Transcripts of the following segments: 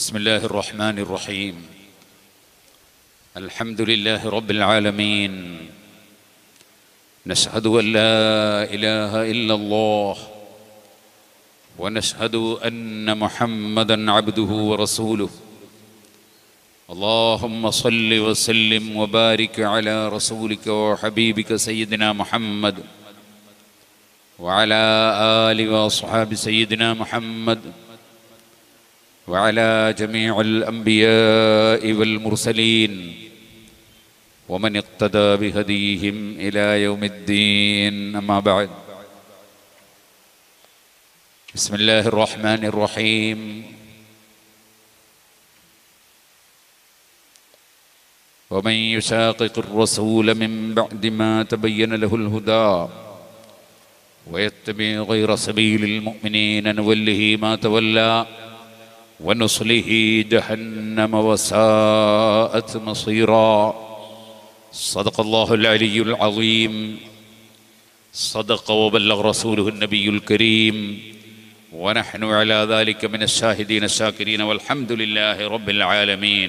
بسم الله الرحمن الرحيم. الحمد لله رب العالمين. نشهد أن لا إله إلا الله ونشهد أن محمدا عبده ورسوله. اللهم صل وسلم وبارك على رسولك وحبيبك سيدنا محمد وعلى آل وأصحاب سيدنا محمد وعلى جميع الأنبياء والمرسلين ومن اقتدى بهديهم إلى يوم الدين. أما بعد، بسم الله الرحمن الرحيم. ومن يشاقق الرسول من بعد ما تبين له الهدى ويتبع غير سبيل المؤمنين نوله ما تولى ونصله جهنم وساءت مصيرا. صدق الله العلي العظيم. صدق وبلغ رسوله النبي الكريم ونحن على ذلك من الشاهدين الشاكرين والحمد لله رب العالمين.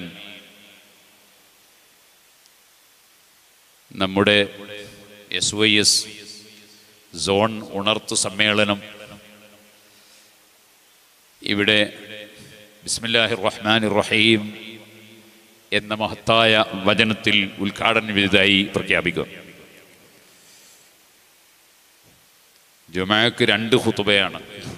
നമ്മുടെ SYS zone ഉണർത്തു സമ്മേളനം ഇവിടെ ബിസ്മില്ലാഹിർ റഹ്മാനിർ റഹീം എന്ന മഹത്തായ വചനത്തിൽ ഉദ്ഘാടന വിധിയായി പ്രഖ്യാപിക്കും. ജുമഅക്ക് 2 ഖുതുബയാണ്.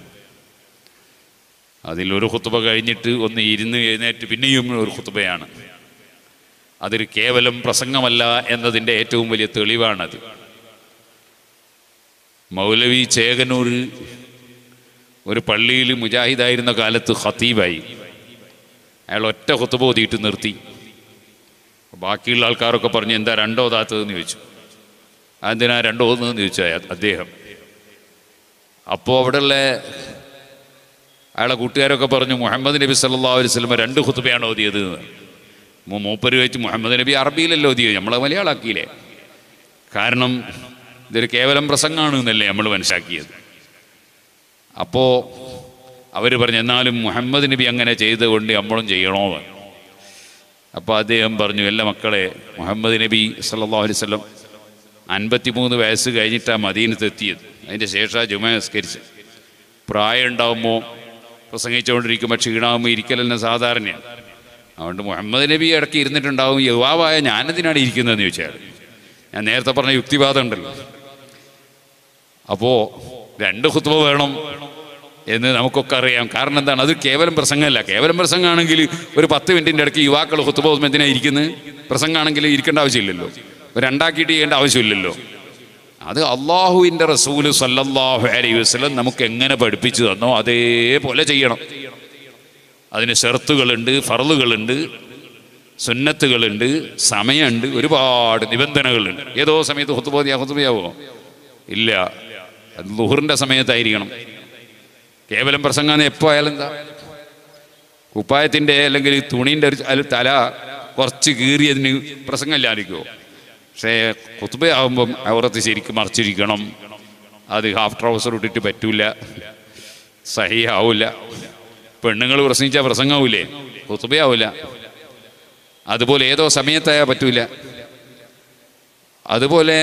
അതിലൊരു ഖുതുബ കഴിഞ്ഞിട്ട് ഒന്ന് ഇരുന്ന് എഴുന്നേറ്റ് പിന്നെയും ഒരു ഖുതുബയാണ്. അതൊരു കേവലം പ്രസംഗമല്ല എന്നതിൻ്റെ ഏറ്റവും വലിയ തെളിവാണത്. മൗലവി ചേകനൂർ ഒരു പള്ളിയിൽ മുജാഹിദായിരുന്ന കാലത്ത് ഖത്തീബായി. അയാൾ ഒറ്റ ഖുതുബ ഓതിയിട്ട് നിർത്തി. ബാക്കിയുള്ള ആൾക്കാരൊക്കെ പറഞ്ഞു, എന്താ 2 ഓതാത്തതെന്ന് ചോദിച്ചു. അതെന്തിനാ 2 ഓതുന്നതെന്ന് ചോദിച്ചു അദ്ദേഹം. അപ്പോൾ അവിടെയുള്ള അയാളെ കൂട്ടുകാരൊക്കെ പറഞ്ഞു, മുഹമ്മദ് നബി സല്ലല്ലാഹു അലൈഹി വസല്ലം 2 ഖുതുബയാണ് ഓതിയത്. മൂപ്പര് വെച്ച് മുഹമ്മദ് നബി അറബിയിലല്ലോ ഓതിയത്, നമ്മളെ മലയാളാക്കിയില്ലേ. കാരണം ഇതൊരു കേവലം പ്രസംഗമാണ് എന്നല്ലേ നമ്മൾ മനസ്സിലാക്കിയത്. അപ്പോൾ അവർ പറഞ്ഞു, എന്നാലും മുഹമ്മദ് നബി അങ്ങനെ ചെയ്തുകൊണ്ട് നമ്മളും ചെയ്യണോ. അപ്പോൾ അദ്ദേഹം പറഞ്ഞു, എല്ലാ മക്കളെ, മുഹമ്മദ് നബി സല്ലല്ലാഹു അലൈഹി വസല്ലം 53 വയസ്സ് കഴിഞ്ഞിട്ടാണ് മദീനത്ത് എത്തിയത്. അതിൻ്റെ ശേഷം ജുമഅ നിസ്കരിച്ച്. പ്രായം ഉണ്ടാകുമ്പോൾ പ്രസംഗിച്ചുകൊണ്ടിരിക്കുമ്പോൾ ക്ഷീണാകുമ്പോൾ ഇരിക്കലെന്നെ സാധാരണയാണ്. അതുകൊണ്ട് മുഹമ്മദ് നബി ഇടയ്ക്ക് ഇരുന്നിട്ടുണ്ടാവും. യുവാവായ ഞാനെന്തിനാണ് ഇരിക്കുന്നതെന്ന് ചോദിച്ചാൽ, ഞാൻ നേരത്തെ പറഞ്ഞ യുക്തിവാദം ഉണ്ടല്ലോ. അപ്പോൾ 2 ഖുതുബ വേണം എന്ന് നമുക്കൊക്കെ അറിയാം. കാരണം എന്താണ്, അത് കേവലം പ്രസംഗമല്ല. കേവലം പ്രസംഗമാണെങ്കിൽ ഒരു 10 മിനിറ്റിൻ്റെ ഇടയ്ക്ക് യുവാക്കൾ ഖുതുബ എന്തിനാണ് ഇരിക്കുന്നത്? പ്രസംഗമാണെങ്കിൽ ഇരിക്കേണ്ട ആവശ്യമില്ലല്ലോ, രണ്ടാക്കിയിട്ട് ചെയ്യേണ്ട ആവശ്യമില്ലല്ലോ. അത് അള്ളാഹുവിൻ്റെ റസൂല് സല്ലല്ലാഹു അലൈഹി വസല്ലം നമുക്ക് എങ്ങനെ പഠിപ്പിച്ചു തന്നോ അതേപോലെ ചെയ്യണം. അതിന് ഷർത്തുകളുണ്ട്, ഫർളുകളുണ്ട്, സുന്നത്തുകളുണ്ട്, സമയമുണ്ട്, ഒരുപാട് നിബന്ധനകളുണ്ട്. ഏതോ സമയത്ത് ഖുതുബയാവോ? ഇല്ല, അത് ളുഹറിൻ്റെ സമയത്തായിരിക്കണം. കേവലം പ്രസംഗം എപ്പോൾ ആയാലും എന്താ, കുപ്പായത്തിൻ്റെ അല്ലെങ്കിൽ തുണീൻ്റെ തല കുറച്ച് കീറിയതിന് പ്രസംഗമില്ലായിരിക്കുമോ? പക്ഷേ ഖുതുബയാവുമ്പം ഔറത്ത് ശരിക്കും മറച്ചിരിക്കണം. അത് ഹാഫ് ട്രൗസർ ഇട്ടിട്ട് പറ്റൂല, സഹിയാവില്ല. പെണ്ണുങ്ങൾ പ്രസംഗിച്ചാൽ പ്രസംഗമാവില്ലേ, ഖുതുബയാവില്ല. അതുപോലെ ഏതോ സമയത്തായാൽ പറ്റൂല. അതുപോലെ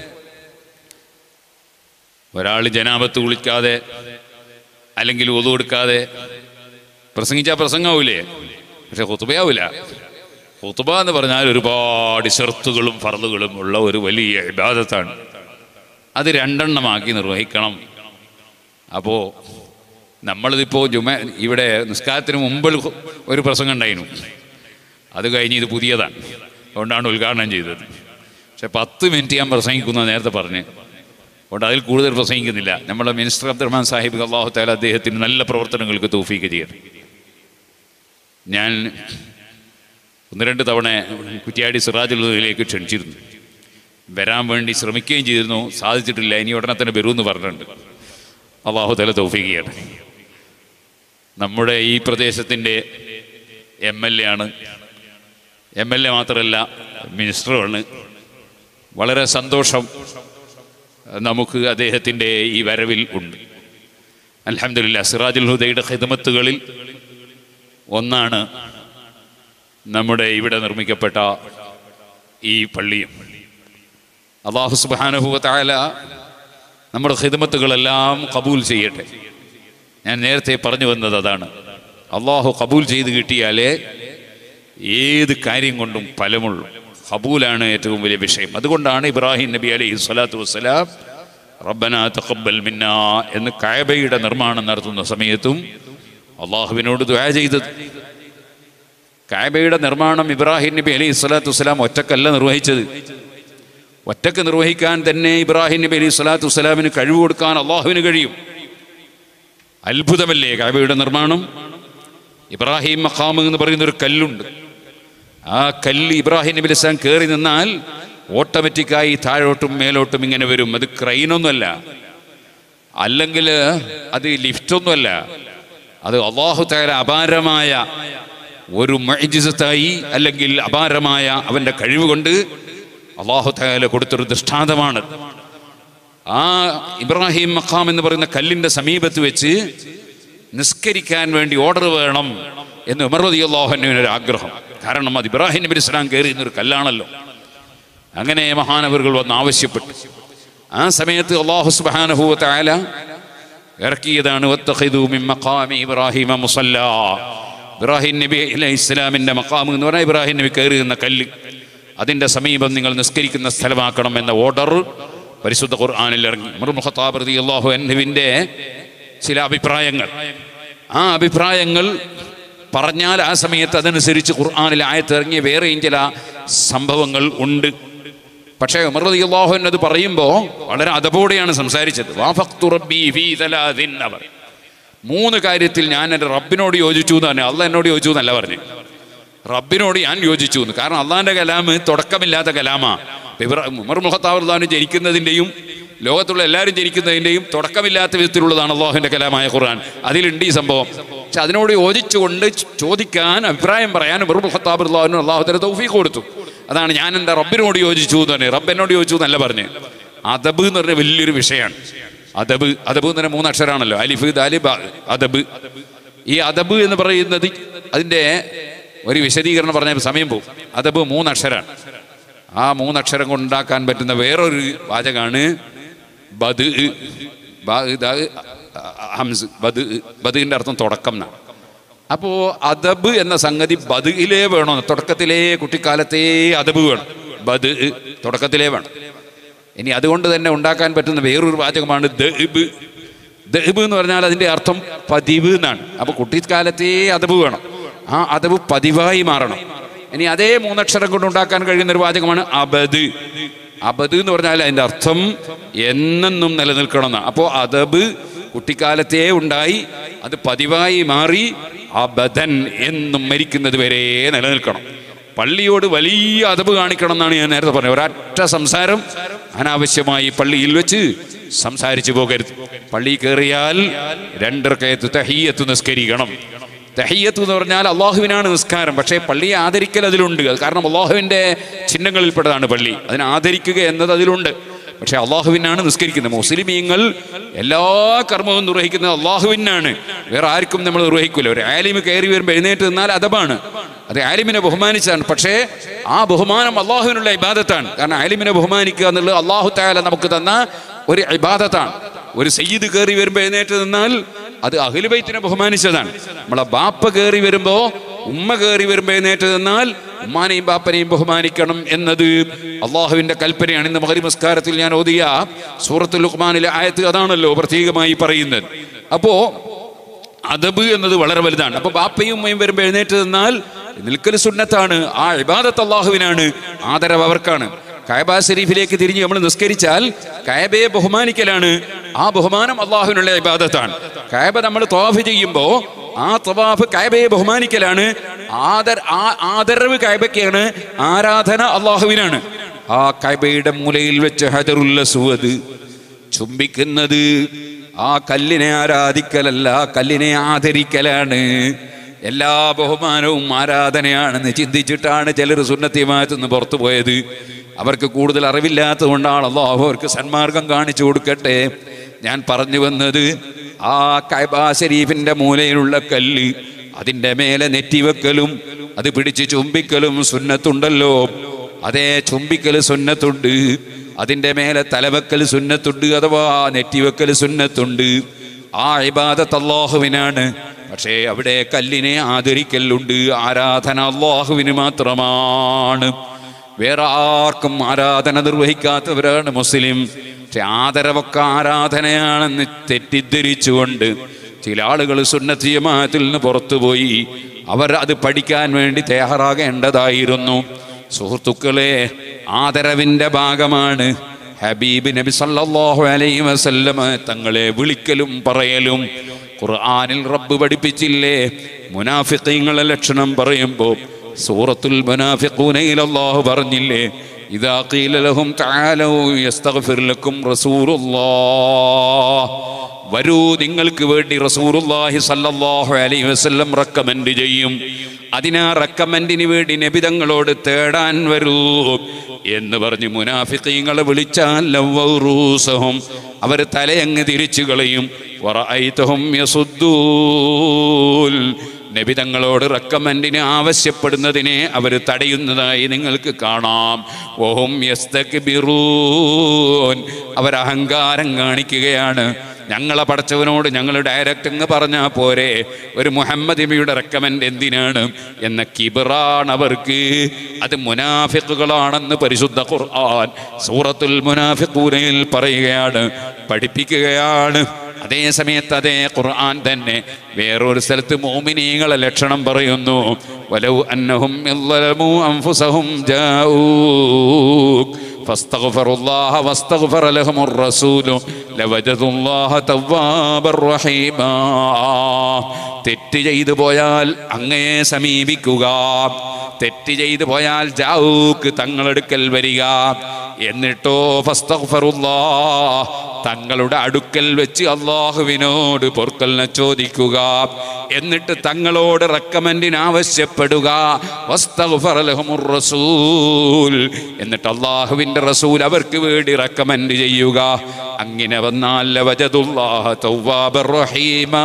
ഒരാൾ ജനാബത്ത് കുളിക്കാതെ അല്ലെങ്കിൽ ഉളു എടുക്കാതെ പ്രസംഗിച്ചാൽ പ്രസംഗമാവില്ലേ, പക്ഷെ ഖുതുബയാവില്ല. ഖുതുബ എന്ന് പറഞ്ഞാൽ ഒരുപാട് ഷർത്തുകളും ഫർളുകളും ഉള്ള ഒരു വലിയ ഇബാദത്താണ്. അത് 2 എണ്ണമാക്കി നിർവഹിക്കണം. അപ്പോൾ നമ്മളിതിപ്പോൾ ഇവിടെ നിസ്കാരത്തിന് മുമ്പ് ഒരു പ്രസംഗം ഉണ്ടായിരുന്നു. അത് കഴിഞ്ഞ് ഇത് പുതിയതാണ്, അതുകൊണ്ടാണ് ഉദ്ഘാടനം ചെയ്തത്. പക്ഷെ 10 മിനിറ്റ് ഞാൻ പ്രസംഗിക്കുന്ന നേരത്തെ പറഞ്ഞ്, അതുകൊണ്ട് അതിൽ കൂടുതൽ പ്രസംഗിക്കുന്നില്ല. നമ്മുടെ മിനിസ്റ്റർ അബ്ദുറഹ്മാൻ സാഹിബ് അല്ലാഹു തആല അദ്ദേഹത്തിന് നല്ല പ്രവർത്തനങ്ങൾക്ക് തൗഫീഖ് ചെയ്യട്ടെ. ഞാൻ 1-2 തവണ കുറ്റ്യാടി സിറാജുൽ ഹുദയിലേക്ക് ക്ഷണിച്ചിരുന്നു. വരാൻ വേണ്ടി ശ്രമിക്കുകയും ചെയ്തിരുന്നു, സാധിച്ചിട്ടില്ല. ഇനി ഉടനെ തന്നെ വരുമെന്ന് പറഞ്ഞിട്ടുണ്ട്. അല്ലാഹു തആല തൗഫീഖ് ചെയ്യട്ടെ. നമ്മുടെ ഈ പ്രദേശത്തിൻ്റെ MLA ആണ്. MLA മാത്രമല്ല, മിനിസ്റ്ററുമാണ്. വളരെ സന്തോഷം നമുക്ക് അദ്ദേഹത്തിൻ്റെ ഈ വരവിൽ ഉണ്ട്. അൽഹംദുലില്ലാഹ്. സിറാജുൽ ഹുദയുടെ ഖിദ്മത്തുകളിൽ ഒന്നാണ് നമ്മുടെ ഇവിടെ നിർമ്മിക്കപ്പെട്ട ഈ പള്ളിയും. അല്ലാഹു സുബ്ഹാനഹു വ തആല നമ്മുടെ ഖിദ്മത്തുകളെല്ലാം കബൂൽ ചെയ്യട്ടെ. ഞാൻ നേരത്തെ പറഞ്ഞു വന്നത് അതാണ്. അള്ളാഹു കബൂൽ ചെയ്ത് കിട്ടിയാലേ ഏത് കാര്യം കൊണ്ടും ഫലമുള്ളൂ. കബൂലാണ് ഏറ്റവും വലിയ വിഷയം. അതുകൊണ്ടാണ് ഇബ്രാഹിം നബി അലൈഹി സ്വലാത്തു വസ്സലാം റബ്ബനാ തഖബ്ബൽ മിന്നാ എന്ന് കഅബയുടെ നിർമ്മാണം നടത്തുന്ന സമയത്തും അള്ളാഹുവിനോട് ദുആ ചെയ്തത്. കഅബയുടെ നിർമ്മാണം ഇബ്രാഹിം നബി അലൈഹി സ്വലാത്തു വസ്സലാം ഒറ്റക്കല്ല നിർവഹിച്ചത്. ഒറ്റക്ക് നിർവഹിക്കാൻ തന്നെ ഇബ്രാഹിം നബി അലൈഹി സ്വലാത്തു വസ്സലാമിന് കഴിവ് കൊടുക്കാൻ അള്ളാഹുവിന് കഴിയും. അത്ഭുതമല്ലേ കഅബയുടെ നിർമ്മാണം? ഇബ്രാഹിം മഖാം എന്ന് പറയുന്നൊരു കല്ലുണ്ട്. ആ കല്ല് ഇബ്രാഹിം നബി അലൈഹി സ്വലാം കയറി നിന്നാൽ ഓട്ടോമാറ്റിക്കായി താഴോട്ടും മേലോട്ടും ഇങ്ങനെ വരും. അത് ക്രെയിനൊന്നുമല്ല, അല്ലെങ്കിൽ അത് ലിഫ്റ്റൊന്നുമല്ല. അത് അല്ലാഹു തആല അപാരമായ ഒരു മുഅ്ജിസത്തായി, അല്ലെങ്കിൽ അപാരമായ അവൻ്റെ കഴിവ് കൊണ്ട് അല്ലാഹു തആല കൊടുത്തൊരു ദൃഷ്ടാന്തമാണ്. ആ ഇബ്രാഹിം മഖാം എന്ന് പറയുന്ന കല്ലിൻ്റെ സമീപത്ത് വെച്ച് നിസ്കരിക്കാൻ വേണ്ടി ഓർഡർ വേണം എന്ന് ഉമർ റളിയല്ലാഹു അൻഹുവിന് ഒരു ആഗ്രഹം. കാരണം അത് ഇബ്രാഹിം നബി ഇസ്ലാം കയറിയുന്നൊരു കല്ലാണല്ലോ. അങ്ങനെ മഹാനവറുകൾ വന്ന് ആവശ്യപ്പെട്ടു. ആ സമയത്ത് അല്ലാഹു സുബ്ഹാനഹു വ തആല ഇറക്കിയതാണ് വത്തഖിദൂ മിൻ മഖാമി ഇബ്രാഹിമ മുസല്ലാ. ഇബ്രാഹിം നബി അലൈഹി ഇസ്ലാമിൻ്റെ മഖാം എന്ന് പറഞ്ഞാൽ ഇബ്രാഹിം നബി കയറിയുന്ന കല്ല്, അതിൻ്റെ സമീപം നിങ്ങൾ നിസ്കരിക്കുന്ന സ്ഥലമാക്കണം എന്ന ഓർഡർ പരിശുദ്ധ ഖുർആനിൽ ഇറങ്ങി. ഉമർ ഇബ്നു ഖത്താബ് റളിയല്ലാഹു അൻഹുവിൻ്റെ ചില അഭിപ്രായങ്ങൾ, ആ അഭിപ്രായങ്ങൾ പറഞ്ഞാൽ ആ സമയത്ത് അതനുസരിച്ച് ഖുർആനിൽ ആയത്ത് ഇറങ്ങിയ വേറെയും ചില സംഭവങ്ങൾ ഉണ്ട്. പക്ഷേ ഉമർ റളിയല്ലാഹു അൻഹു അത് പറയുമ്പോൾ വളരെ അദബോടെയാണ് സംസാരിച്ചത്. വാഫഖ്തു റബ്ബി ഫീ തലാസിൻ അവർ, 3 കാര്യത്തിൽ ഞാൻ എൻ്റെ റബ്ബിനോട് യോജിച്ചു എന്നാണ്. അള്ളാഹ് എന്നോട് ചോദിച്ചു എന്നല്ല പറഞ്ഞു, റബ്ബിനോട് ഞാൻ യോജിച്ചു എന്ന്. കാരണം അള്ളാഹിൻ്റെ കലാമ് തുടക്കമില്ലാത്ത കലാമാ. ഉമർ ഇബ്നു ഖത്താബ് റളിയല്ലാഹു അൻഹു ജനിക്കുന്നതിൻ്റെയും ലോകത്തുള്ള എല്ലാവരും ജനിക്കുന്നതിൻ്റെയും തുടക്കമില്ലാത്ത വിധത്തിലുള്ളതാണ് അള്ളാഹുവിൻ്റെ കലാമായ ഖുർആൻ. അതിലുണ്ട് ഈ സംഭവം. പക്ഷെ അതിനോട് യോജിച്ചുകൊണ്ട് ചോദിക്കാൻ, അഭിപ്രായം പറയാൻ ഉമർ ഇബ്നു ഖത്താബ് റളിയല്ലാഹു അൻഹു അള്ളാഹു തആല തൗഫീഖ് കൊടുത്തു. അതാണ് ഞാൻ എൻ്റെ റബ്ബിനോട് യോജിച്ചു എന്ന് പറഞ്ഞു. റബ്ബ് എന്നോട് ചോദിച്ചു എന്നല്ല പറഞ്ഞു. അദബ് എന്ന് പറഞ്ഞ വലിയൊരു വിഷയമാണ്. അദബ് എന്ന് പറഞ്ഞാൽ 3 അക്ഷരമാണല്ലോ, അലിഫ് ദാല് ബ. അദബ്, ഈ അദബ് എന്ന് പറയുന്നത് അതിൻ്റെ ഒരു വിശദീകരണം പറഞ്ഞ സമയം പോകും. അദബ് 3 അക്ഷരമാണ്. ആ 3 അക്ഷരം കൊണ്ടുണ്ടാക്കാൻ പറ്റുന്ന വേറൊരു വാചകമാണ് ബദ്. ഹംസ്, ബദിൻ്റെ അർത്ഥം തുടക്കം എന്നാണ്. അപ്പോൾ അദബ് എന്ന സംഗതി ബദിലേ വേണോ? തുടക്കത്തിലേ, കുട്ടിക്കാലത്തേ അദബ് വേണം. ബദ് തുടക്കത്തിലേ വേണം. ഇനി അതുകൊണ്ട് തന്നെ ഉണ്ടാക്കാൻ പറ്റുന്ന വേറൊരു വാചകമാണ് ദഅബ്. ദഅബ് എന്ന് പറഞ്ഞാൽ അതിൻ്റെ അർത്ഥം പതിവ് എന്നാണ്. അപ്പോൾ കുട്ടിക്കാലത്തേ അദബ് വേണം. ആ അദബ് പതിവായി മാറണം. ഇനി അതേ 3 അക്ഷരം കൊണ്ട് ഉണ്ടാക്കാൻ കഴിയുന്ന ഒരു വാചകമാണ് അബദ്. അബദ് എന്ന് പറഞ്ഞാൽ അതിൻ്റെ അർത്ഥം എന്നെന്നും നിലനിൽക്കണം എന്നാണ്. അപ്പോൾ അദബ് കുട്ടിക്കാലത്തേ ഉണ്ടായി, അത് പതിവായി മാറി അബദൻ എന്നും മരിക്കുന്നത് വരെ നിലനിൽക്കണം. പള്ളിയോട് വലിയ അദബ് കാണിക്കണം എന്നാണ് ഞാൻ നേരത്തെ പറഞ്ഞത്. ഒരൊറ്റ സംസാരം അനാവശ്യമായി പള്ളിയിൽ വെച്ച് സംസാരിച്ചു പോകരുത്. പള്ളി കയറിയാൽ 2 റക്അത്ത് തഹിയ്യത്ത് നിസ്കരിക്കണം. തഹിയ്യത്ത് എന്ന് പറഞ്ഞാൽ അള്ളാഹുവിനാണ് നിസ്കാരം. പക്ഷേ പള്ളിയെ ആദരിക്കൽ അതിലുണ്ട്. അത് കാരണം അള്ളാഹുവിൻ്റെ ചിഹ്നങ്ങളിൽപ്പെട്ടതാണ് പള്ളി. അതിനെ ആദരിക്കുക എന്നത് അതിലുണ്ട്. പക്ഷെ അള്ളാഹുവിനാണ് നിസ്കരിക്കുന്നത്. മുസ്ലിമീങ്ങൾ എല്ലാ കർമ്മവും നിർവഹിക്കുന്നത് അള്ളാഹുവിനാണ്, വേറെ ആർക്കും നമ്മൾ നിർവഹിക്കില്ല. ഒരു ആലിമ് കയറി വരുമ്പോൾ എഴുന്നേറ്റ് നിന്നാൽ അദബാണ്, അത് ആലിമിനെ ബഹുമാനിച്ചാണ്. പക്ഷേ ആ ബഹുമാനം അള്ളാഹുവിനുള്ള ഇബാദത്താണ്. കാരണം ആലിമിനെ ബഹുമാനിക്കുക എന്നുള്ളത് അള്ളാഹു തആല നമുക്ക് തന്ന ഒരു ഇബാദത്താണ്. ഒരു സയ്യിദ് കയറി വരുമ്പോൾ എഴുന്നേറ്റ് നിന്നാൽ അത് അഹ്ലു ബൈത്തിനെ ബഹുമാനിച്ചതാണ്. നമ്മളെ ബാപ്പ കയറി വരുമ്പോൾ, ഉമ്മ കയറി വരുമ്പോൾ എഴുന്നേറ്റ് നിന്നാൽ ഉമ്മാനെയും ബാപ്പനെയും ബഹുമാനിക്കണം എന്നത് അള്ളാഹുവിൻ്റെ കൽപ്പനയാണ്. ഇന്ന് മഗ്‌രിബ് നിസ്കാരത്തിൽ ഞാൻ ഓതിയ സൂറത്തുൽ ലുഖ്മാനിലെ ആയത്ത് അതാണല്ലോ പ്രത്യേകമായി പറയുന്നത്. അപ്പോൾ അദബ് എന്നത് വളരെ വലുതാണ്. അപ്പോൾ ബാപ്പയും ഉമ്മയും വരുമ്പോൾ എഴുന്നേറ്റ് നിന്നാൽ നിൽക്കൽ സുന്നത്താണ്. ആ ഇബാദത്ത് അള്ളാഹുവിനാണ്, ആദരവ് അവർക്കാണ്. കഅബ ശരീഫിലേക്ക് തിരിഞ്ഞ് നമ്മൾ നിസ്കരിച്ചാൽ കഅബയെ ബഹുമാനിക്കലാണ്. ആ ബഹുമാനം അള്ളാഹുവിനുള്ള ഇബാദത്താണ്. കഅബ നമ്മൾ തവാഫ് ചെയ്യുമ്പോൾ ആ തവാഫ് കഅബയെ ബഹുമാനിക്കലാണ്. ആദരവ് കഅബയ്ക്കാണ്, ആരാധന അള്ളാഹുവിനാണ്. ആ കഅബയുടെ മൂലയിൽ വെച്ച് ഹജറുൽ അസ്വദ് ചുംബിക്കുന്നത് ആ കല്ലിനെ ആരാധിക്കലല്ല, കല്ലിനെ ആദരിക്കലാണ്. എല്ലാ ബഹുമാനവും ആരാധനയാണെന്ന് ചിന്തിച്ചിട്ടാണ് ചിലർ സുന്നത്തി ജമാഅത്തിൽ നിന്ന് പുറത്തു പോയത്. അവർക്ക് കൂടുതൽ അറിവില്ലാത്തത് കൊണ്ടാണ്. അല്ലാഹു അവർക്ക് സന്മാർഗം കാണിച്ചു കൊടുക്കട്ടെ. ഞാൻ പറഞ്ഞു വന്നത് ആ കഅബ ശരീഫിന്റെ മൂലയിലുള്ള കല്ല് അതിൻ്റെ മേലെ നെറ്റിവെക്കലും അത് പിടിച്ച് ചുംബിക്കലും സുന്നത്തുണ്ടല്ലോ. അതേ ചുംബിക്കൽ സുന്നത്തുണ്ട്, അതിൻ്റെ മേലെ തലവെക്കൽ സുന്നത്തുണ്ട്, അഥവാ നെറ്റിവെക്കൽ സുന്നത്തുണ്ട്. ആ ഇബാദത്ത് അല്ലാഹുവിനാണ്. പക്ഷേ അവിടെ കല്ലിനെ ആദരിക്കലുണ്ട്. ആരാധന അല്ലാഹുവിന് മാത്രമാണ്, വേറെ ആർക്കും ആരാധന നിർവഹിക്കാത്തവരാണ് മുസ്ലിം. പക്ഷെ ആദരവൊക്കെ ആരാധനയാണെന്ന് തെറ്റിദ്ധരിച്ചുകൊണ്ട് ചില ആളുകൾ സുന്നത്ത് ജമാഅത്തിൽ നിന്ന് പുറത്തുപോയി. അവർ അത് പഠിക്കാൻ വേണ്ടി തയ്യാറാകേണ്ടതായിരുന്നു. സുഹൃത്തുക്കളെ, ആദരവിൻ്റെ ഭാഗമാണ് ഹബീബ് നബി സല്ലല്ലാഹു അലൈഹി വസല്ലമ തങ്ങളെ വിളിക്കലും പറയലും. ഖുർആനിൽ റബ്ബ് പഠിപ്പിച്ചില്ലേ? മുനാഫിഖീങ്ങളുടെ ലക്ഷണം പറയുമ്പോൾ സൂറത്തുൽ മുനാഫിഖൂനയിൽ അല്ലാഹു പറഞ്ഞില്ലേ? ഇദാ ഖീല ലഹും തആലൂ യസ്തഗ്ഫിർ ലക്കും റസൂലുള്ളാഹ്, വരൂ നിങ്ങൾക്ക് വേണ്ടി റസൂലുള്ളാഹി സല്ലല്ലാഹു അലൈഹി വസല്ലം റെക്കമെൻഡ് ചെയ്യും. അതിനാ റെക്കമെൻഡിന് വേണ്ടി നബി തങ്ങളോട് തേടാൻ വരൂ എന്ന് പറഞ്ഞ് മുനാഫിഖീങ്ങളെ വിളിച്ചാൽ ലവ്വറൂസഹും, അവർ തലയങ്ങ് തിരിച്ചു കളയും. വറഅയ്തഹും യസുദ്ദൂൻ, നബി തങ്ങളോട് റെക്കമെൻഡിന് ആവശ്യപ്പെടുന്നതിനെ അവർ തടയുന്നതായി നിങ്ങൾക്ക് കാണാം. വഹും യസ്തക്ബിറൂൻ, അവർ അഹങ്കാരം കാണിക്കുകയാണ്. ഞങ്ങളെ പടച്ചവനോട് ഞങ്ങൾ ഡയറക്റ്റ് അങ്ങ് പറഞ്ഞാൽ പോരെ, ഒരു മുഹമ്മദ് നബിയുടെ റെക്കമെൻഡ് എന്തിനാണ് എന്ന കിബറാണ് അവർക്ക്. അത് മുനാഫിഖുകളാണെന്ന് പരിശുദ്ധ ഖുർആൻ സൂറത്തുൽ മുനാഫിഖൂനയിൽ പറയുകയാണ്, പഠിപ്പിക്കുകയാണ്. അതേ സമയത്ത് അതേ ഖുർആൻ തന്നെ വേറൊരു സ്ഥലത്ത് മുഅ്മിനീങ്ങളെ ലക്ഷണം പറയുന്നു. വലൗ അന്നഹും യളമൂ അൻഫുസഹും ജാഊക ഫസ്തഗ്ഫിറുല്ലാഹ വസ്തഗ്ഫറ ലഹുമുർ റസൂലു ലവജദുല്ലാഹ തവ്വാബർ റഹീമാ. തെറ്റ് ചെയ്തു പോയാൽ അങ്ങയെ സമീപിക്കുക, തെറ്റ് ചെയ്തു പോയാൽ ജാഊക്ക് തങ്ങളെടുക്കൽ വരിക, എന്നിട്ടോ ഫസ്തഗ്ഫിറുല്ലാഹ് തങ്ങളുടെ അടുക്കൽ വെച്ച് അള്ളാഹുവിനോട് പൊറുക്കലിനെ ചോദിക്കുക, എന്നിട്ട് തങ്ങളോട് റെക്കമെൻഡിന് ആവശ്യപ്പെടുക. വസ്തഗ്ഫറ ലഹുമുർ റസൂൽ, എന്നിട്ട് അള്ളാഹുവിൻ്റെ റസൂൽ അവർക്ക് വേണ്ടി റെക്കമെൻഡ് ചെയ്യുക. അങ്ങനെ വന്നാൽ ലവജദുല്ലാഹ തവ്വാബർ റഹീമാ,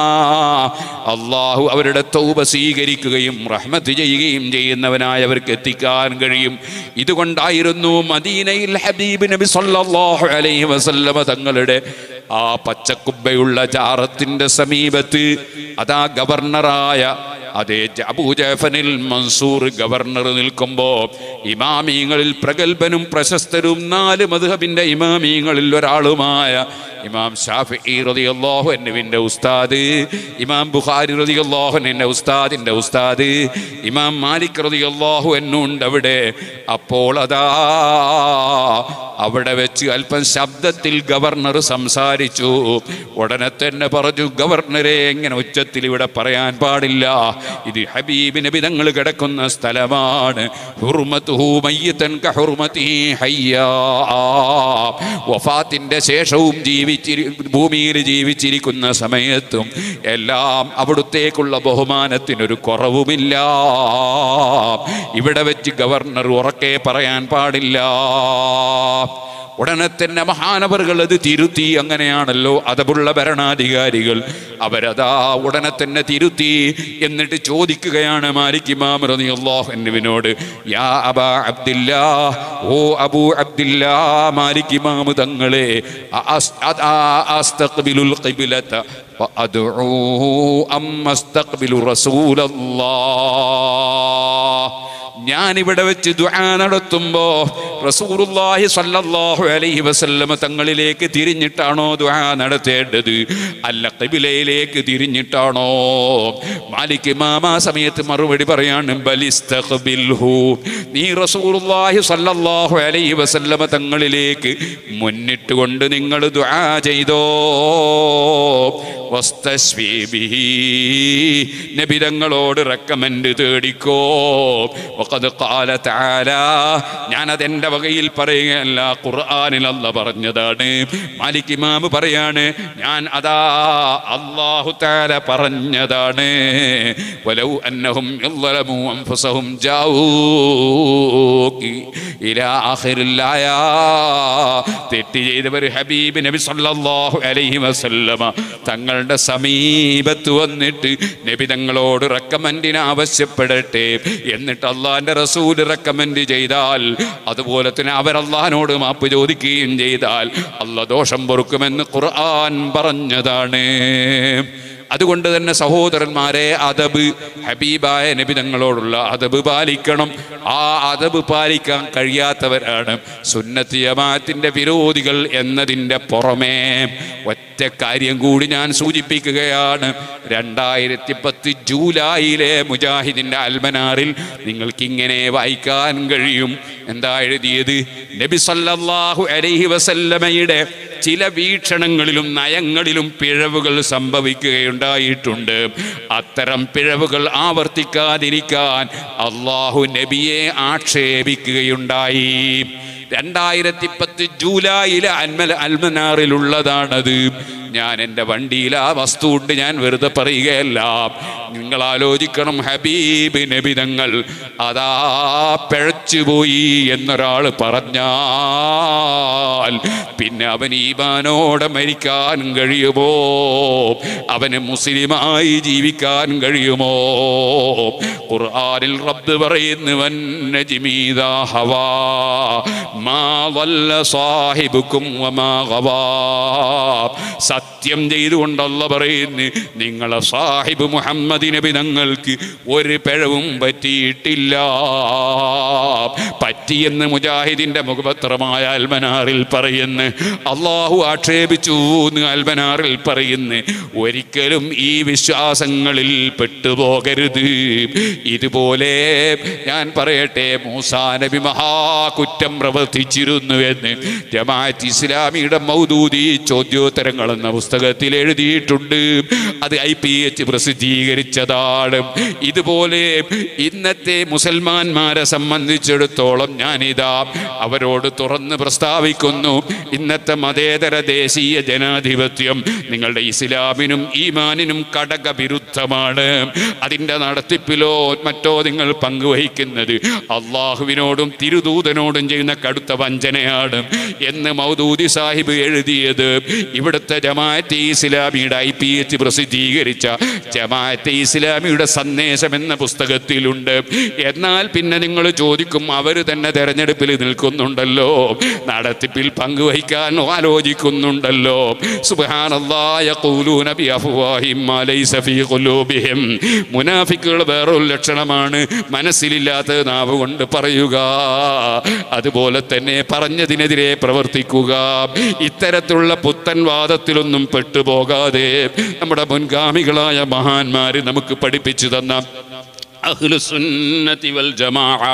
അള്ളാഹു അവരുടെ തൗബ സ്വീകരിക്കുകയും റഹ്മത്ത് ചെയ്യുകയും ചെയ്യുന്നവനായി അവർക്ക് എത്തിക്കാൻ കഴിയും. ഇതുകൊണ്ടായിരുന്നു മദീനയിൽ ഹബീബ് നബി സല്ലല്ലാഹു അലൈഹി വസല്ലമ തങ്ങളുടെ ആ പച്ചക്കുബ്ബയുള്ള ജാറത്തിന്റെ സമീപത്ത് അതാ ഗവർണറായ അതേ അബൂ ജഅഫറിൽ മൻസൂർ ഗവർണർ നിൽക്കുമ്പോൾ ഇമാമീങ്ങളിൽ പ്രഗൽഭനും പ്രശസ്തരും 4 മദ്ഹബിന്റെ ഇമാമീങ്ങളിൽ ഒരാളുമായ ഇമാം ഷാഫിഈ റളിയല്ലാഹു അൻഹുവിൻ്റെ ഉസ്താദ്, ഇമാം ബുഖാരി റളിയല്ലാഹു അൻഹുവിൻ്റെ ഉസ്താദിൻ്റെ ഉസ്താദ്, ഇമാം മാലിക് റളിയല്ലാഹു അൻഹു ഉണ്ട് അവിടെ. അപ്പോൾ അതാ അവിടെ വെച്ച് അല്പം ശബ്ദത്തിൽ ഗവർണർ സംസാരിച്ചു. ഉടനെ തന്നെ പറഞ്ഞു, ഗവർണറെ ഇങ്ങനെ ഉച്ചത്തിൽ ഇവിടെ പറയാൻ പാടില്ല, ഇത് ഹബീബ് നബി തങ്ങൾ കിടക്കുന്ന സ്ഥലമാണ്. ഹുർമതുഹു മയ്യിതൻ കഹുർമതി ഹയ്യാ, വഫാത്തിന്റെ ശേഷവും ഭൂമിയിൽ ജീവിച്ചിരിക്കുന്ന സമയത്തും എല്ലാം അവിടുത്തേക്കുള്ള ബഹുമാനത്തിനൊരു കുറവുമില്ല. ഇവിടെ വെച്ച് ഗവർണർ ഉറക്കെ പറയാൻ പാടില്ല. ഉടനെ തന്നെ മഹാനവറുകൾ അത് തിരുത്തി. അങ്ങനെയാണല്ലോ അതബുള്ള ഭരണാധികാരികൾ, അവരതാ ഉടനെ തന്നെ തിരുത്തി. എന്നിട്ട് ചോദിക്കുകയാണ് മാലിക് ഇമാം റളിയല്ലാഹു അൻഹുവിനോട്, യാ അബാ അബ്ദില്ലാ, ഓ അബൂ അബ്ദില്ലാ മാലിക് ഇമാം തങ്ങളെ, അസ്തഖ്ബിലുൽ ഖിബ്ലത വഅദ്ഉ അം അസ്തഖ്ബിലു റസൂലല്ലാഹ്, ഞാനിവിടെ വെച്ച് ദുആ നടത്തുമ്പോ റസൂലുള്ളാഹി സ്വല്ലല്ലാഹു അലൈഹി വസല്ലമ തങ്ങളിലേക്ക് തിരിഞ്ഞിട്ടാണോ ദുആ നടത്തേണ്ടത്, അല്ല ഖിബ്ലയിലേക്ക് തിരിഞ്ഞിട്ടാണോ? മാലിക് ഇമാം ആ സമയത്ത് മറുപടി പറയാണ്, ബലിസ്തഖ്ബിൽഹു, നീ റസൂലുള്ളാഹി സ്വല്ലല്ലാഹു അലൈഹി വസല്ലമ തങ്ങളിലേക്ക് മുന്നിട്ടുകൊണ്ട് നിങ്ങൾ ദുആ ചെയ്തോ. വസ്തശ്ഫീ ബിഹി, നബി തങ്ങളോട് റെക്കമെൻഡ് തേടിക്കോ. വഖദ് ഖാല തആല, ഞാനതെൻ്റെ വകയിൽ പറയുകയല്ല, ഖുർആനിൽ അല്ലാഹ് പറഞ്ഞതാണ്. മാലിക് ഇമാം പറയാണ്, ഞാൻ അതാ അല്ലാഹു തആല പറഞ്ഞതാണ്, വലൗ അന്നഹും യളമു അൻഫുസഹും ജാഊകി ഇലാ ആഖിറിൽ ആയ. തെറ്റ് ചെയ്തവർ ഹബീബ് നബി സല്ലല്ലാഹു അലൈഹി വസല്ലമ തങ്ങളുടെ സമീപത്ത് വന്നിട്ട് നബി തങ്ങളോട് റെക്കമെൻഡിന് ആവശ്യപ്പെടട്ടെ. എന്നിട്ട് അള്ളാഹിന്റെ റസൂൽ റെക്കമെൻഡ് ചെയ്താൽ, അതുപോലെ തന്നെ അവർ അള്ളാഹിനോട് മാപ്പ് ചോദിക്കുകയും ചെയ്താൽ അള്ളാഹ് ദോഷം പൊറുക്കുമെന്ന് ഖുർആൻ പറഞ്ഞതാണ്. അതുകൊണ്ട് തന്നെ സഹോദരന്മാരെ, അദബ്, ഹബീബായ നബി തങ്ങളോടുള്ള അദബ് പാലിക്കണം. ആ അദബ് പാലിക്കാൻ കഴിയാത്തവരാണ് സുന്നത്ത് ജമാഅത്തിന്റെ വിരോധികൾ എന്നതിൻ്റെ പുറമേ ഒറ്റ കാര്യം കൂടി ഞാൻ സൂചിപ്പിക്കുകയാണ്. 2010 ജൂലൈയിലെ മുജാഹിദിന്റെ അൽമനാറിൽ നിങ്ങൾക്കിങ്ങനെ വായിക്കാൻ കഴിയും. എന്താ എഴുതിയത്? നബി സല്ലല്ലാഹു അലൈഹി വസല്ലമയുടെ ചില വീക്ഷണങ്ങളിലും നയങ്ങളിലും പിഴവുകൾ സംഭവിക്കുകയുണ്ടായിട്ടുണ്ട്. അത്തരം പിഴവുകൾ ആവർത്തിക്കാതിരിക്കാൻ അള്ളാഹു നബിയെ ആക്ഷേപിക്കുകയുണ്ടായി. 2010 ജൂലൈയിലെ അൽമനാറിലുള്ളതാണത്. ഞാൻ എൻ്റെ വണ്ടിയിൽ ആ വസ്തു ഉണ്ട്, ഞാൻ വെറുതെ പറയുകയല്ല. നിങ്ങൾ ആലോചിക്കണം, ഹബീബ് നബി തങ്ങൾ അതാ പിഴച്ചുപോയി എന്നൊരാൾ പറഞ്ഞാൽ പിന്നെ അവൻ ഈമാനോടെ മരിക്കാൻ കഴിയുമോ? അവന് മുസ്ലിമായി ജീവിക്കാൻ കഴിയുമോ? ഖുർആനിൽ റബ്ബ് പറയുന്നു, വന്നജ്മി ഇദാ ഹവാ മാ ളല്ല സാഹിബുക്കും വമാ ഗവാ. സത്യം ചെയ്തുകൊണ്ടല്ല പറയുന്നു, നിങ്ങളെ സാഹിബ് മുഹമ്മദ് നബി തങ്ങൾക്ക് ഒരു പിഴവും പറ്റിയിട്ടില്ല. പറ്റിയെന്ന് മുജാഹിദിന്റെ മുഖപത്രമായ അൽമനാറിൽ പറയുന്നു. അള്ളാഹു ആക്ഷേപിച്ചു എന്ന് അൽമനാറിൽ പറയുന്നു. ഒരിക്കലും ഈ വിശ്വാസങ്ങളിൽ പെട്ടുപോകരുത്. ഇതുപോലെ ഞാൻ പറയട്ടെ, മൂസാ നബി മഹാകുറ്റം പ്രവർത്തിച്ചിരുന്നുവെന്ന് ജമാഅത്ത് ഇസ്ലാമിയുടെ മൗദൂദി ചോദ്യോത്തരങ്ങൾ എന്ന പുസ്തകത്തിൽ എഴുതിയിട്ടുണ്ട്. അത് IPH പ്രസിദ്ധീകരിച്ചതാണ്. ഇതുപോലെ ഇന്നത്തെ മുസൽമാന്മാരെ സംബന്ധിച്ചിടത്തോളം ഞാനിതാ അവരോട് തുറന്ന് പ്രസ്താവിക്കുന്നു, ഇന്നത്തെ മതേതര ദേശീയ ജനാധിപത്യം നിങ്ങളുടെ ഇസ്ലാമിനും ഈമാനിനും കടകവിരുദ്ധമാണ്. അതിൻ്റെ നടത്തിപ്പിലോ മറ്റോ നിങ്ങൾ പങ്കുവഹിക്കുന്നത് അള്ളാഹുവിനോടും തിരുദൂതനോടും ചെയ്യുന്ന കടുത്ത വഞ്ചനയാണ് എന്ന് മൗദൂദി സാഹിബ് എഴുതിയത് ഇവിടുത്തെ ജമാഅത്തെ ഇസ്ലാമിയുടെ IPH പ്രസിദ്ധീകരിച്ച ജമാഅത്തെ ഇസ്ലാമിയുടെ സന്ദേശം എന്ന പുസ്തകത്തിലുണ്ട്. എന്നാൽ പിന്നെ നിങ്ങൾ ചോദിക്കും, അവർ തന്നെ തെരഞ്ഞെടുപ്പിൽ നിൽക്കുന്നുണ്ടല്ലോ, നടത്തിപ്പിൽ പങ്കുവഹിക്കാൻ ആലോചിക്കുന്നുണ്ടല്ലോ. സുബ്ഹാനല്ലാഹ്, യഖൂലൂന ബിഅഫ്വാഹിഹിം മാ ലൈസ ഫീ ഖുലൂബിഹിം. മുനാഫിക്കുകൾ വേറൊരു ലക്ഷണമാണ്, മനസ്സിലില്ലാത്ത നാവ് കൊണ്ട് പറയുക, അതുപോലെ തന്നെ പറഞ്ഞതിനെതിരെ പ്രവർത്തിക്കുക. ഇത്തരത്തിലുള്ള പുത്തൻ വാദത്തിലൊന്നും പെട്ടുപോകാതെ നമ്മുടെ മുൻഗാമികളായ മഹാന്മാര് നമുക്ക് പഠിപ്പിച്ചു തന്ന അഹ്ലുസുന്നത്തി വൽ ജമാഅ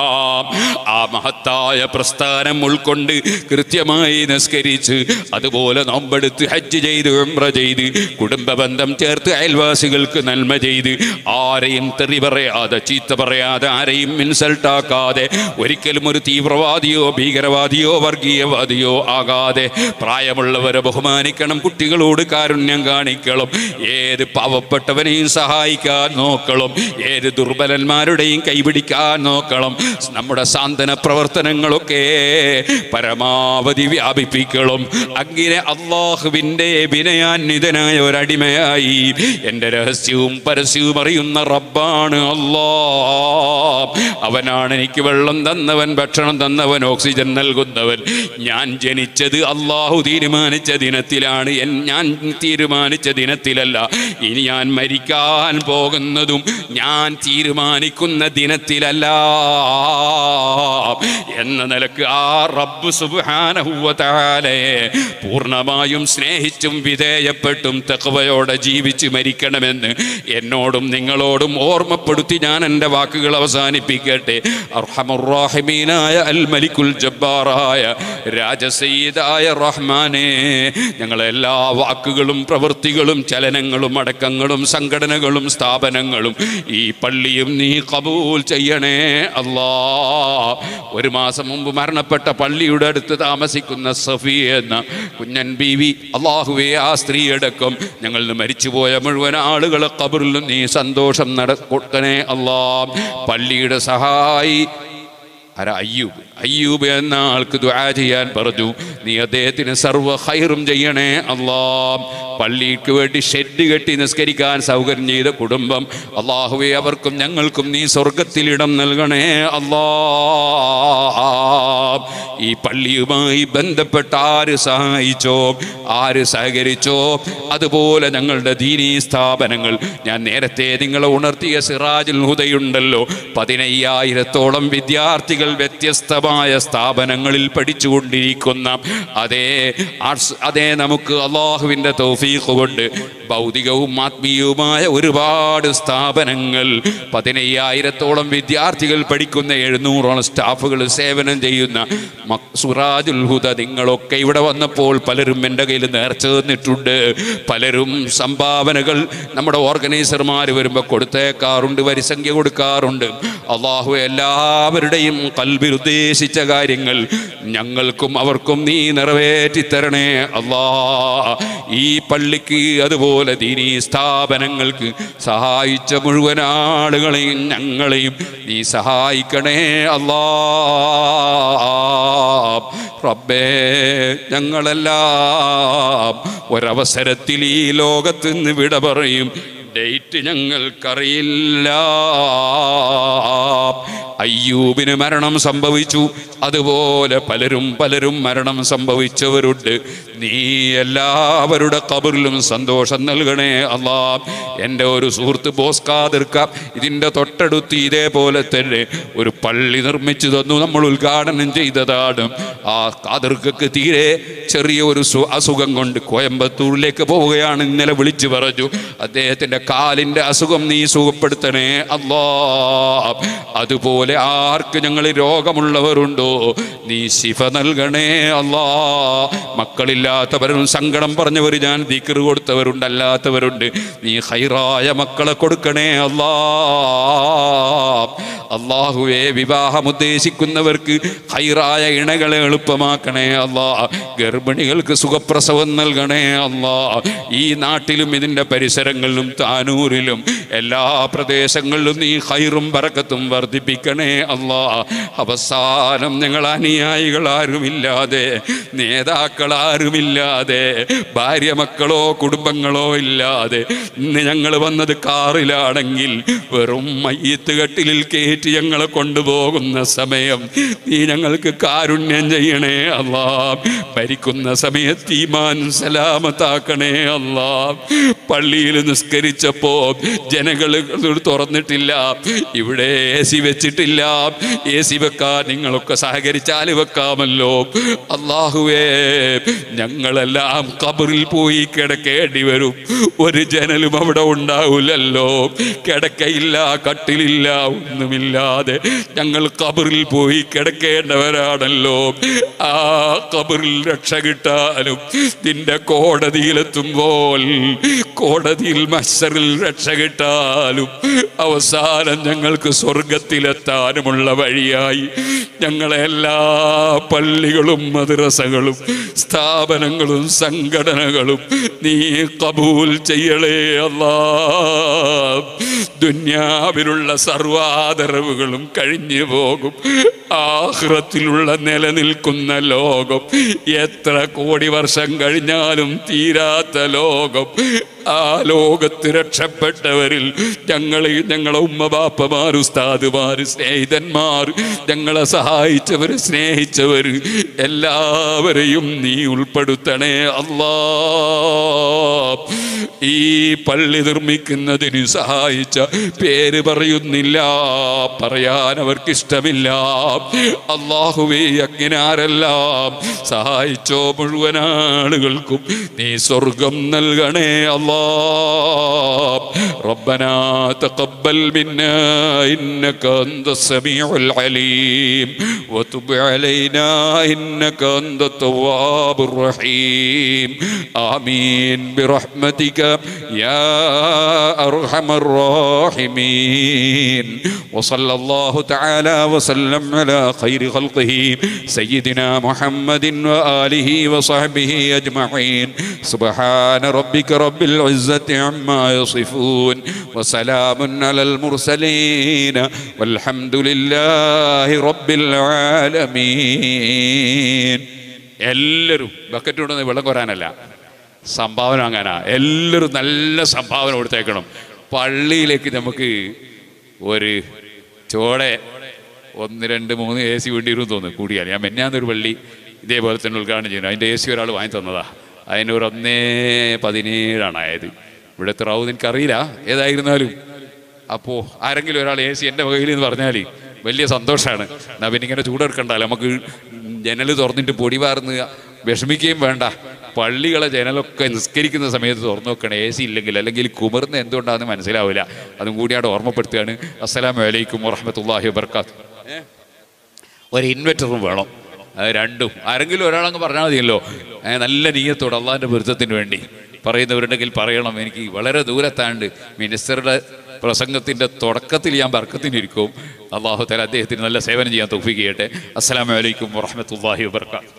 ആ മഹത്തായ പ്രസ്ഥാനം ഉൾക്കൊണ്ട് കൃത്യമായി നിസ്കരിച്ച്, അതുപോലെ നോമ്പെടുത്ത്, ഹജ്ജ് ചെയ്ത്, ഉംറ ചെയ്ത്, കുടുംബ ബന്ധം ചേർത്ത്, അയൽവാസികൾക്ക് നന്മ ചെയ്ത്, ആരെയും തെറി പറയാതെ, ചീത്ത പറയാതെ, ആരെയും ഇൻസൾട്ടാക്കാതെ, ഒരിക്കലും ഒരു തീവ്രവാദിയോ ഭീകരവാദിയോ വർഗീയവാദിയോ ആകാതെ, പ്രായമുള്ളവരെ ബഹുമാനിക്കണം, കുട്ടികളോട് കാരുണ്യം കാണിക്കണം, ഏത് പാവപ്പെട്ടവനെയും സഹായിക്കാൻ നോക്കണം, ഏത് ദുർബലന്മാരുടെയും കൈപിടിക്കാൻ നോക്കണം. നമ്മുടെ സാന്ത്വന പ്രവർത്തനങ്ങളൊക്കെ പരമാവധി വ്യാപിപ്പിക്കണം. അങ്ങനെ അള്ളാഹുവിൻ്റെ വിനയാന്വിതനായ ഒരടിമയായി എൻ്റെ രഹസ്യവും പരസ്യവും അറിയുന്ന റബ്ബാണ് അല്ലാഹ്. അവനാണ് എനിക്ക് വെള്ളം തന്നവൻ, ഭക്ഷണം തന്നവൻ, ഓക്സിജൻ നൽകുന്നവൻ. ഞാൻ ജനിച്ചത് അള്ളാഹു തീരുമാനിച്ച ദിനത്തിലാണ്, ഞാൻ തീരുമാനിച്ച ദിനത്തിലല്ല. ഇനി ഞാൻ മരിക്കാൻ പോകുന്നതും ഞാൻ തീരുമാനിക്കുന്ന ദിനത്തിലല്ല എന്ന നിലക്ക് ആ റബ്ബ് സുബ്ഹാനഹു വ തആലയെ പൂർണ്ണമായും സ്നേഹിച്ചും വിധേയപ്പെട്ടും തഖ്വയോടെ ജീവിച്ച് മരിക്കണമെന്ന് എന്നോടും നിങ്ങളോടും ഓർമ്മപ്പെടുത്തി ഞാൻ എൻ്റെ വാക്കുകൾ അവസാനിപ്പിക്കട്ടെ. അർഹമുർ റഹീമീനായ അൽ മലിക്കുൽ ജബ്ബാറായ രാജസയ്യിദായ റഹ്മാനെ, ഞങ്ങളെല്ലാ വാക്കുകളും പ്രവൃത്തികളും ചലനങ്ങളും അടക്കങ്ങളും സംഘടനകളും സ്ഥാപനങ്ങളും ഈ പള്ളി പള്ളിയും നീ കബൂൽ ചെയ്യണേ അല്ലാ. ഒരു മാസം മുമ്പ് മരണപ്പെട്ട പള്ളിയുടെ അടുത്ത് താമസിക്കുന്ന സഫിയ എന്ന കുഞ്ഞൻ ബീവി, അള്ളാഹുവേ ആ സ്ത്രീയടക്കം ഞങ്ങളിൽ മരിച്ചുപോയ മുഴുവൻ ആളുകളെ ഖബറിലും നീ സന്തോഷം കൊടുക്കണേ അല്ലാ. പള്ളിയുടെ സഹായി അയ്യൂബ് എന്ന ആൾക്ക് ദുആ ചെയ്യാൻ പറഞ്ഞു. നീ അദ്ദേഹത്തിന് സർവ്വ ഖൈറും ചെയ്യണേ അല്ലാ. പള്ളിക്ക് വേണ്ടി ഷെഡ് കെട്ടി നിസ്കരിക്കാൻ സൗകര്യം ചെയ്ത കുടുംബം, അല്ലാഹുവേ അവർക്കും ഞങ്ങൾക്കും നീ സ്വർഗത്തിൽ ഇടം നൽകണേ അല്ലാ. ഈ പള്ളിയുമായി ബന്ധപ്പെട്ട ആര് സഹായിച്ചോ, ആര് സഹകരിച്ചോ, അതുപോലെ ഞങ്ങളുടെ ദീനീ സ്ഥാപനങ്ങൾ, ഞാൻ നേരത്തെ നിങ്ങളെ ഉണർത്തിയ സിറാജുൽ ഹുദയുണ്ടല്ലോ, 15,000-ഓളം വിദ്യാർത്ഥികൾ വ്യത്യസ്തമായ സ്ഥാപനങ്ങളിൽ പഠിച്ചുകൊണ്ടിരിക്കുന്ന അതേ നമുക്ക് അള്ളാഹുവിൻ്റെ തൗഫീഖ് കൊണ്ട് ഭൗതികവും ആത്മീയവുമായ ഒരുപാട് സ്ഥാപനങ്ങൾ, 15,000-ഓളം വിദ്യാർത്ഥികൾ പഠിക്കുന്ന 700-ഓളം സ്റ്റാഫുകൾ സേവനം ചെയ്യുന്ന സിറാജുൽ ഹുദ, നിങ്ങളൊക്കെ ഇവിടെ വന്നപ്പോൾ പലരും എൻ്റെ കയ്യിൽ നേർച്ച തന്നിട്ടുണ്ട്. പലരും സംഭാവനകൾ നമ്മുടെ ഓർഗനൈസർമാർ വരുമ്പോൾ കൊടുത്തേക്കാറുണ്ട്, വരിസംഖ്യ കൊടുക്കാറുണ്ട്. അള്ളാഹു എല്ലാവരുടെയും ഖൽബിൽ ഉദ്ദേശിച്ച കാര്യങ്ങൾ ഞങ്ങൾക്കും അവർക്കും നീ നിറവേറ്റി തരണേ അല്ലാ. ഈ പള്ളിക്ക് അതുപോലെ ദീനീ സ്ഥാപനങ്ങൾക്ക് സഹായിച്ച മുഴുവൻ ആളുകളെയും ഞങ്ങളെയും നീ സഹായിക്കണേ അല്ലാ. റബ്ബേ, ഞങ്ങളെല്ലാം ഒരവസരത്തിൽ ഈ ലോകത്ത് നിന്ന് വിട പറയും. ഡേറ്റ് ഞങ്ങൾക്കറിയില്ല. അയ്യൂബിന് മരണം സംഭവിച്ചു, അതുപോലെ പലരും മരണം സംഭവിച്ചവരുണ്ട്. നീ എല്ലാവരുടെ ഖബറിലും സന്തോഷം നൽകണേ അല്ലാ. എൻ്റെ ഒരു സുഹൃത്ത് ബോസ് ഖാദിർക്ക ഇതിൻ്റെ തൊട്ടടുത്ത് ഇതേപോലെ തന്നെ ഒരു പള്ളി നിർമ്മിച്ചു തന്നു, നമ്മൾ ഉദ്ഘാടനം ചെയ്തതാണ്. ആ ഖാദിർക്കക്ക് തീരെ ചെറിയ ഒരു അസുഖം കൊണ്ട് കോയമ്പത്തൂരിലേക്ക് പോവുകയാണ്. ഇന്നലെ വിളിച്ചു പറഞ്ഞു, അദ്ദേഹത്തിൻ്റെ കാലിൻ്റെ അസുഖം നീ സുഖപ്പെടുത്തണേ അല്ലാ. അതുപോലെ ആർക്ക് ഞങ്ങൾ രോഗമുള്ളവരുണ്ടോ നീ ശിഫ നൽകണേ അല്ലാ. മക്കളില്ലാത്തവരും സങ്കടം പറഞ്ഞവർ, ഞാൻ ദിക്ർ കൊടുത്തവരുണ്ട്, അല്ലാത്തവരുണ്ട്. നീ ഖൈറായ മക്കളെ കൊടുക്കണേ അല്ലാ. അല്ലാഹുവേ, വിവാഹം ഉദ്ദേശിക്കുന്നവർക്ക് ഖൈറായ ഇണകളെ എളുപ്പമാക്കണേ അല്ലാ. ഗർഭിണികൾക്ക് സുഖപ്രസവം നൽകണേ അല്ലാ. ഈ നാട്ടിലും ഇതിൻ്റെ പരിസരങ്ങളിലും താനൂരിലും എല്ലാ പ്രദേശങ്ങളിലും നീ ഖൈറും ബറക്കത്തും വർദ്ധിപ്പിക്കണേ അല്ലാ. അവസാനം ഞങ്ങൾ അനുയായികളാരുമില്ലാതെ, നേതാക്കളാരുമില്ലാതെ, ഭാര്യ മക്കളോ കുടുംബങ്ങളോ ഇല്ലാതെ ഇന്ന് ഞങ്ങൾ വന്നത് കാറിലാണെങ്കിൽ വെറും മയ്യത്ത് കട്ടിലിൽ കയറ്റി ഞങ്ങളെ കൊണ്ടുപോകുന്ന സമയം നീ ഞങ്ങൾക്ക് കാരുണ്യം ചെയ്യണേ അല്ലാ. ഭരിക്കുന്ന സമയത്ത് ഈമാൻ സലാമത്താക്കണേ അല്ലാ. പള്ളിയിൽ നിസ്കരിച്ചപ്പോ ജനങ്ങൾ തുറന്നിട്ടില്ല, ഇവിടെ AC വെച്ചിട്ടില്ല. AC വെക്കാൻ നിങ്ങളൊക്കെ സഹകരിച്ചാൽ വെക്കാമല്ലോ. അല്ലാഹുവേ, ഞങ്ങളെല്ലാം ഖബറിൽ പോയി കിടക്കേണ്ടി വരും. ഒരു ജനലും അവിടെ ഉണ്ടാവില്ലല്ലോ. കിടക്കയില്ല, കട്ടിലില്ല, ഒന്നുമില്ലാതെ ഞങ്ങൾ ഖബറിൽ പോയി കിടക്കേണ്ടവരാണല്ലോ. ആ ഖബറിൽ രക്ഷ കിട്ടാനും നിന്റെ കോടതിയിലെത്തുമ്പോൾ, കോടതിയിൽ മഹ്ശറിൽ രക്ഷ കിട്ടാനും അവസാനം ഞങ്ങൾക്ക് സ്വർഗത്തിലെത്താനുമുള്ള വഴിയായി ഞങ്ങളെ എല്ലാ പള്ളികളും മദ്രസകളും സ്ഥാപനങ്ങളും സംഘടനകളും നീ ഖബൂൽ ചെയ്യണേ അല്ലാ. ദുനിയാവിലുള്ള സർവാദരവുകളും കഴിഞ്ഞു പോകും. ആഖിറത്തിലുള്ള നിലനിൽക്കുന്ന ലോകം, എത്ര കോടി വർഷം കഴിഞ്ഞാലും തീരാത്ത ലോകം. ആ ലോകത്ത് രക്ഷപ്പെട്ടവരിൽ ഞങ്ങളെയും ഞങ്ങളെ ഉമ്മ ബാപ്പമാർ, ഉസ്താദുമാർ, സ്നേഹിതന്മാർ, ഞങ്ങളെ സഹായിച്ചവർ, സ്നേഹിച്ചവർ എല്ലാവരെയും നീ ഉൾപ്പെടുത്തണേ അല്ലാ. ഈ പള്ളി നിർമ്മിക്കുന്നതിന് സഹായിച്ച പേര് പറയുന്നില്ല, പറയാൻ അവർക്കിഷ്ടമില്ല. അല്ലാഹുവേ, അങ്ങനെ ആരെല്ലാം സഹായിച്ചോ മുഴുവൻ ആളുകൾക്കും നീ സ്വർഗം നൽകണേ അല്ലാ. ربنا تقبل منا إنك أنت السميع العليم وتب علينا إنك أنت التواب الرحيم آمين برحمتك يا أرحم الراحمين وصلى الله تعالى وسلم على خير خلقه سيدنا محمد وآله وصحبه أجمعين سبحان ربك رب العزة عما يصفون وسلام على المرسلين والحمد لله رب العالمين. എല്ലാവരും ബക്കറ്റ് കൊണ്ടുവന്ന് വെള്ളം കോരാനല്ല, സംഭാവന വാങ്ങാനാ. എല്ലാവരും നല്ല സംഭാവന കൊടുത്തേക്കണം. പള്ളിയിലേക്ക് നമുക്ക് ഒരു ചോടെ 1, 2, 3 AC വേണ്ടി വരും തോന്നുന്നു കൂടിയാൽ. ഞാൻ മെന്നാന്നൊരു പള്ളി ഇതേപോലെ തന്നെ ഉദ്ഘാടനം ചെയ്യുന്നു. അതിൻ്റെ AC ഒരാൾ വാങ്ങി തന്നതാ. അതിനൊരു 1.17 ആയത്. ഇവിടുത്തെ റാവു എനിക്കറിയില്ല, ഏതായിരുന്നാലും. അപ്പോൾ ആരെങ്കിലും ഒരാൾ AC എൻ്റെ വകയിൽ എന്ന് പറഞ്ഞാൽ വലിയ സന്തോഷമാണ്. എന്നാൽ പിന്നെ ഇങ്ങനെ ചൂടെടുക്കണ്ടല്ലോ, നമുക്ക് ജനൽ തുറന്നിട്ട് പൊടി വാർന്ന് വിഷമിക്കുകയും വേണ്ട. പള്ളികളെ ജനലൊക്കെ നിസ്കരിക്കുന്ന സമയത്ത് തുറന്നു വെക്കണം, AC ഇല്ലെങ്കിൽ. അല്ലെങ്കിൽ കുമർന്ന് എന്തുകൊണ്ടാണെന്ന് മനസ്സിലാവില്ല. അതും കൂടി അവിടെ ഓർമ്മപ്പെടുത്തുകയാണ്. അസ്സലാമു അലൈക്കും വറഹ്മത്തുള്ളാഹി വബറകാതുഹു. ഒരു ഇൻവെർട്ടറും വേണം, അത് രണ്ടും. ആരെങ്കിലും ഒരാളങ്ങ് പറഞ്ഞാൽ മതിയല്ലോ. നല്ല നീയത്തോടെ അള്ളാഹിൻ്റെ പൊരുത്തത്തിന് വേണ്ടി പറയുന്നവരുണ്ടെങ്കിൽ പറയണം. എനിക്ക് വളരെ ദൂരത്താണ്ട് മിനിസ്റ്ററുടെ പ്രസംഗത്തിൻ്റെ തുടക്കത്തിൽ ഞാൻ ബർക്കത്തിനിരിക്കും. അള്ളാഹു തആല അദ്ദേഹത്തിന് നല്ല സേവനം ചെയ്യാൻ തൗഫീഖ് ചെയ്യട്ടെ. അസ്സലാമു അലൈക്കും വറഹ്മത്തുള്ളാഹി വബറകാതുഹു.